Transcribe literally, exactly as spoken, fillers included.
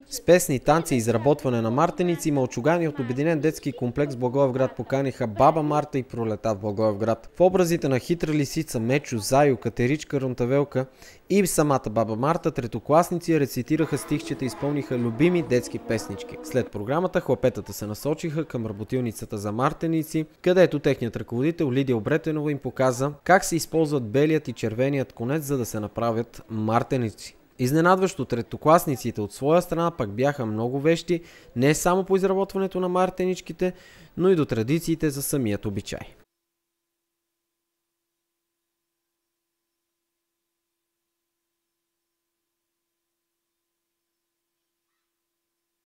С песни, танци и изработване на мартеници, малчугани от Обединен детски комплекс Благоевград поканиха Баба Марта и Пролета в Благоевград. В образите на Хитра лисица, Мечо, Зайо, Катеричка, Рунтавелка и самата Баба Марта, третокласници рецитираха стихчета и изпълниха любими детски песнички. След програмата хлапетата се насочиха към работилницата за мартеници, където техният ръководител Лидия Обретенова им показа как се използват белият и червеният конец, за да се направят мартеници. Изненадващо, третокласниците от своя страна пак бяха много вещи, не само по изработването на мартеничките, но и до традициите за самият обичай.